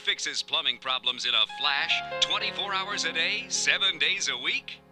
fixes plumbing problems in a flash, 24 hours a day, 7 days a week?